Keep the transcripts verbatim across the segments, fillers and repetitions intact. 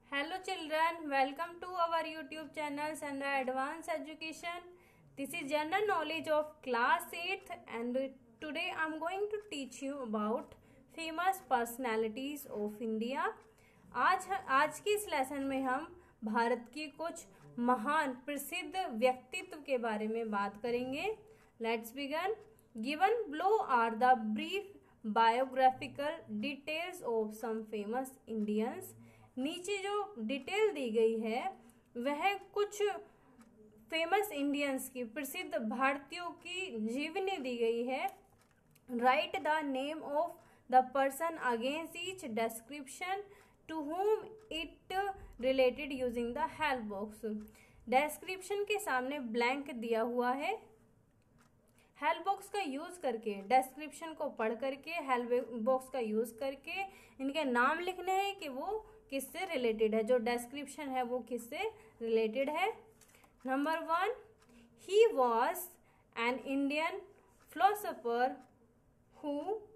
Hello children, welcome to our YouTube channel Sandra Advanced Education. This is general knowledge of class eighth and today I am going to teach you about famous personalities of India. आज आज की इस lesson में हम भारत की कुछ महान प्रसिद्ध व्यक्तित्व के बारे में बात करेंगे. Let's begin. Given below are the brief biographical details of some famous Indians. नीचे जो डिटेल दी गई है वह कुछ फेमस इंडियंस की, प्रसिद्ध भारतीयों की जीवनी दी गई है. Write the name of the person against each description to whom it related using the help box. Description के सामने ब्लैंक दिया हुआ है. हेल्प बॉक्स का यूज करके, डिस्क्रिप्शन को पढ़ करके, हेल्प बॉक्स का यूज करके इनके नाम लिखने हैं कि वो किससे रिलेटेड है, जो डिस्क्रिप्शन है वो किससे रिलेटेड है. Number one, he was an Indian philosopher who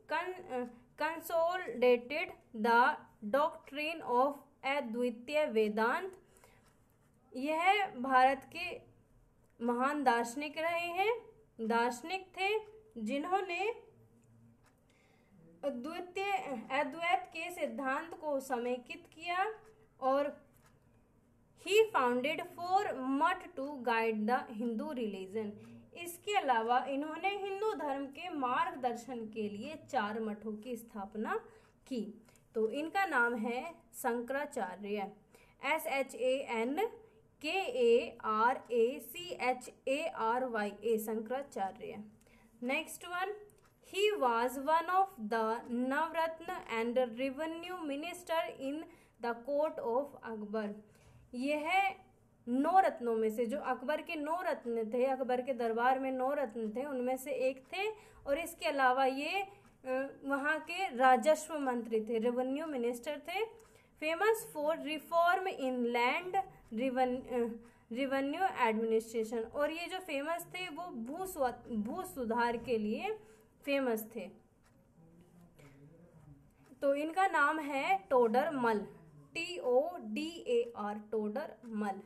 consolidated the doctrine of Advaita Vedanta. यह भारत के महान दार्शनिक रहे हैं, दार्शनिक थे जिन्होंने अद्वैतीय अद्वैत के सिद्धांत को समेकित किया और he founded four math to guide the Hindu religion. इसके अलावा इन्होंने हिंदू धर्म के मार्गदर्शन के लिए चार मठों की स्थापना की. तो इनका नाम है Shankaracharya. S H A N K A R A C H A R Y A Shankaracharya. Next one, he was one of the Navratna and revenue minister in the court of Akbar. यह नौ रत्नों में से, जो अकबर के नौ रत्न थे, अकबर के दरबार में नौ रत्न थे, उनमें से एक थे. और इसके अलावा ये वहाँ के राजस्व मंत्री थे, रेवेन्यू मिनिस्टर थे. Famous for reform in land revenue administration. और ये जो फेमस थे वो भू भू सुधार के लिए फेमस थे. तो इनका नाम है Todar Mal, T O D A R, Todar Mal.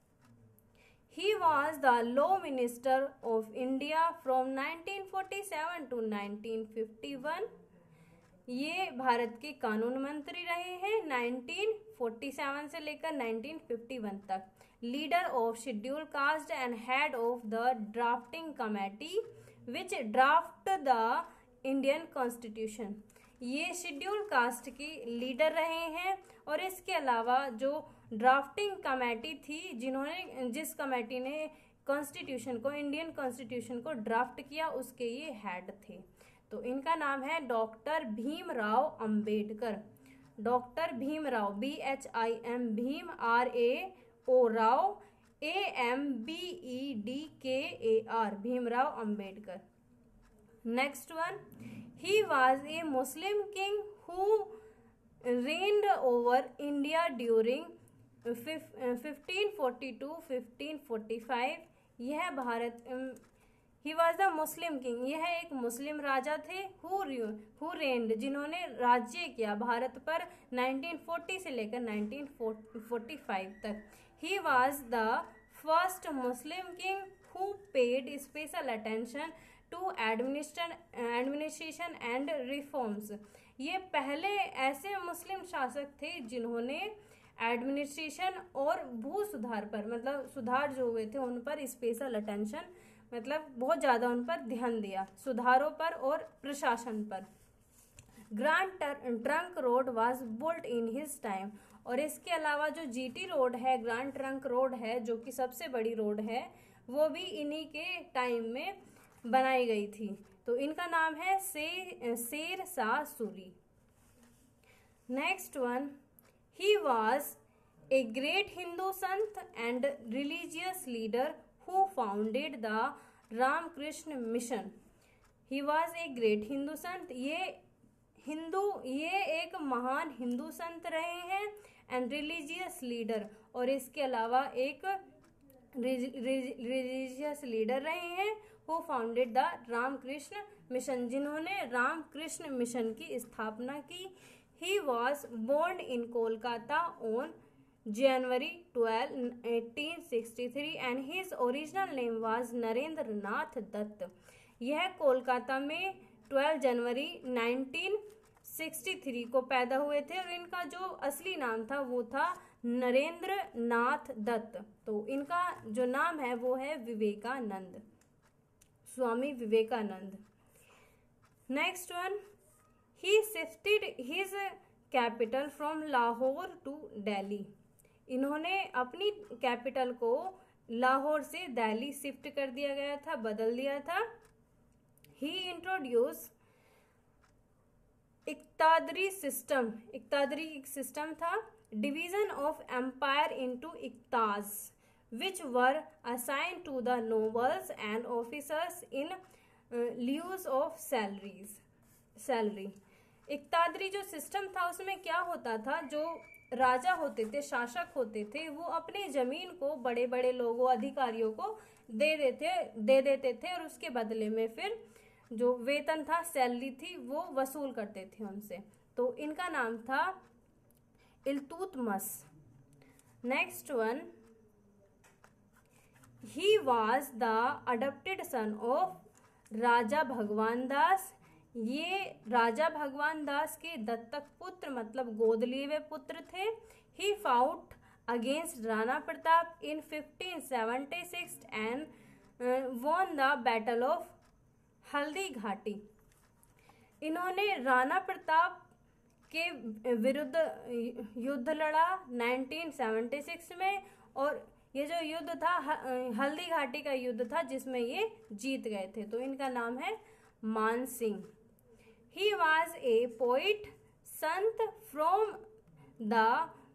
He was the law minister of India from nineteen forty seven to nineteen fifty one. ये भारत के कानून मंत्री रहे हैं नाइनटीन फोर्टी सेवन से लेकर नाइनटीन फिफ्टी वन तक. Leader of schedule caste and head of the drafting committee which draft the Indian constitution. ये शेड्यूल कास्ट की लीडर रहे हैं और इसके अलावा जो ड्राफ्टिंग कमेटी थी, जिन्होंने जिस कमेटी ने कॉन्स्टिट्यूशन को, इंडियन कॉन्स्टिट्यूशन को ड्राफ्ट किया, उसके ये हेड थे. तो इनका नाम है doctor Bhimrao Ambedkar. Doctor Bhimrao, B H I M, Bhim R A O Rao, A M B E D K A R, Bhimrao Ambedkar. Next one, he was a Muslim king who reigned over India during fifteen forty two fifteen forty five. यह Bharat, he was the Muslim king, यह एक मुस्लिम राजा थे. Who who reigned, जिन्होंने राज्य किया भारत पर nineteen forty से लेकर नाइनटीन फोर्टी फाइव तक. He was the first Muslim king who paid special attention to administration and reforms. ये पहले ऐसे मुस्लिम शासक थे जिन्होंने एडमिनिस्ट्रेशन और भू सुधार पर, मतलब सुधार जो हुए थे उन पर स्पेशल अटेंशन, मतलब बहुत ज़्यादा उन पर ध्यान दिया, सुधारों पर और प्रशासन पर. Grand trunk road was built in his time. और इसके अलावा जो जीटी रोड है, ग्रैंड ट्रंक रोड है, जो कि सबसे बड़ी रोड है, वो भी इन्हीं के टाइम में बनाई गई थी. तो इनका नाम है से, Sher Shah Suri. Next one, he was a great Hindu sant and religious leader who founded the Ramakrishna mission. He was a great Hindu sant, ये हिंदू ये एक महान हिंदू संत रहे हैं, एंड रिलीजियस लीडर, और इसके अलावा एक रिलीजियस लीडर रहे हैं who founded the Ramakrishna mission, जिन्होंने रामकृष्ण मिशन की स्थापना की. He was born in Kolkata on January twelfth eighteen sixty-three and his original name was Narendra Nath Datta. यह कोलकाता में बारह जनवरी नाइनटीन सिक्सटी थ्री को पैदा हुए थे और इनका जो असली नाम था वो था नरेंद्र नाथ दत्त। तो इनका जो नाम है वो है Vivekananda, Swami Vivekananda. Next one, he shifted his capital from Lahore to Delhi. इन्होंने अपनी कैपिटल को लाहौर से दिल्ली शिफ्ट कर दिया गया था, बदल दिया था। ही इंट्रोड्यूस इक्तादरी सिस्टम, इक्तादरी एक सिस्टम था, division of empire into iqtas which were assign to the nobles and officers in lieu of salaries salary. Iqtadari जो सिस्टम था उसमें क्या होता था, जो राजा होते थे, शासक होते थे, वो अपने जमीन को बड़े बड़े लोगों, अधिकारियों को दे देते दे देते थे और उसके बदले में फिर जो वेतन था, सैलरी थी, वो वसूल करते थे उनसे। तो इनका नाम था Iltutmish. Next one, he was the adopted son of Raja Bhagwan Das. ये राजा भगवान दास के दत्तक पुत्र मतलब गोद लिए हुए पुत्र थे। He fought against Rana Pratap in fifteen seventy six and won the battle of Haldi Ghati. इन्होंने राणा प्रताप के विरुद्ध युद्ध लड़ा नाइनटीन सेवेंटी सिक्स में और ये जो युद्ध था हल्दी घाटी का युद्ध था जिसमें ये जीत गए थे। तो इनका नाम है मान Singh. He was a poet, sant from the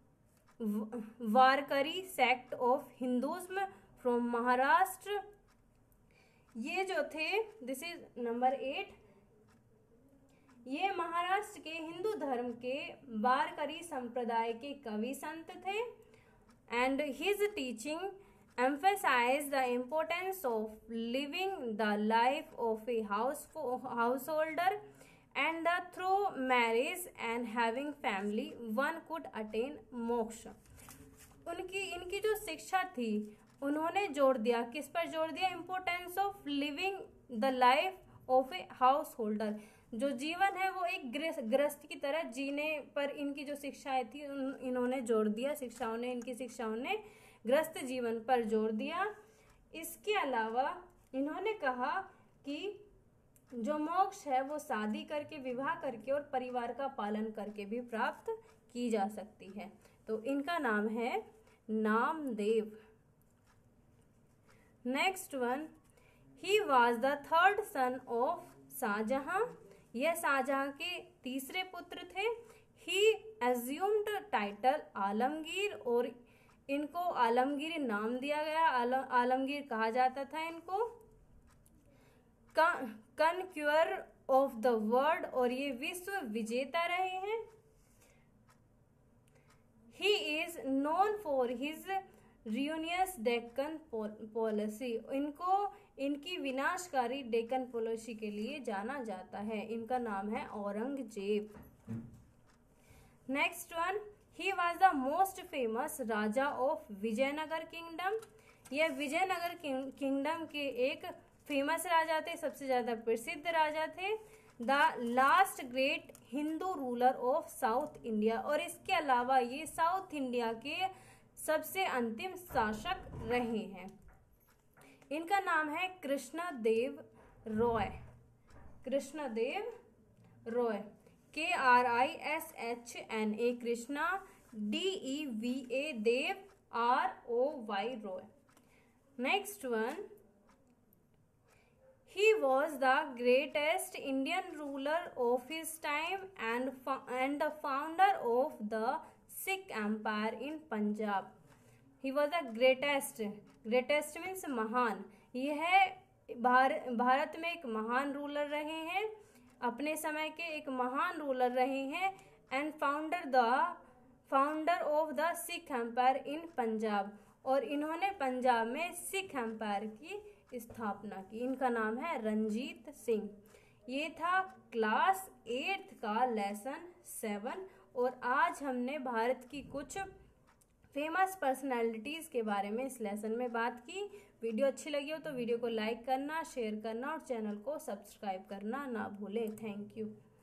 Warkari sect of Hinduism from Maharashtra। ये जो थे, दिस इज नंबर एट, ये महाराष्ट्र के हिंदू धर्म के वारकरी संप्रदाय के कवि संत थे। And his teaching emphasize the importance of living the life of a house householder and the through marriage and having family one could attain moksha। उनकी इनकी जो शिक्षा थी उन्होंने जोड़ दिया, किस पर जोड़ दिया, importance of living the life of a house holder. जो जीवन है वो एक गृहस्थ की तरह जीने पर इनकी जो शिक्षाएं थी इन्होंने जोड़ दिया, शिक्षाओं ने इनकी शिक्षाओं ने गृहस्थ जीवन पर जोर दिया। इसके अलावा इन्होंने कहा कि जो मोक्ष है वो शादी करके, विवाह करके और परिवार का पालन करके भी प्राप्त की जा सकती है। तो इनका नाम है Namdev. Next one, he was the third son of Shahjahan. यह शाहजहां के तीसरे पुत्र थे। ही एज्यूम्ड टाइटल आलमगीर और इनको आलमगीर नाम दिया गया, आलम, आलमगीर कहा जाता था इनको। कनक्यूअर ऑफ द वर्ल्ड और ये विश्व विजेता रहे हैं। He is known for his ruinous Deccan policy. इनको इनकी विनाशकारी डेक्कन पॉलिसी के लिए जाना जाता है। इनका नाम है Aurangzeb. Next one, he was the most famous raja of Vijayanagar kingdom. यह विजयनगर किंगडम के एक फेमस राजा थे, सबसे ज्यादा प्रसिद्ध राजा थे। The last great Hindu ruler of south India और इसके अलावा ये साउथ इंडिया के सबसे अंतिम शासक रहे हैं। इनका नाम है Krishnadeva Roy. Krishnadev Roy, K R I S H N A Krishna, D E V A Dev, R O Y Roy. Next one, he was the greatest Indian ruler of his time and and the founder of the Sikh Empire in Punjab। he was the greatest, greatest means महान। यह भार, भारत में एक महान ruler रहे हैं, अपने समय के एक महान रूलर रहे हैं। And founder the founder of the Sikh empire in Punjab और इन्होंने पंजाब में सिख एम्पायर की स्थापना की। इनका नाम है रंजीत सिंह। ये था क्लास एट्थ का लेसन सेवन और आज हमने भारत की कुछ फेमस पर्सनैलिटीज़ के बारे में इस लेसन में बात की। वीडियो अच्छी लगी हो तो वीडियो को लाइक करना, शेयर करना और चैनल को सब्सक्राइब करना ना भूलें। Thank you.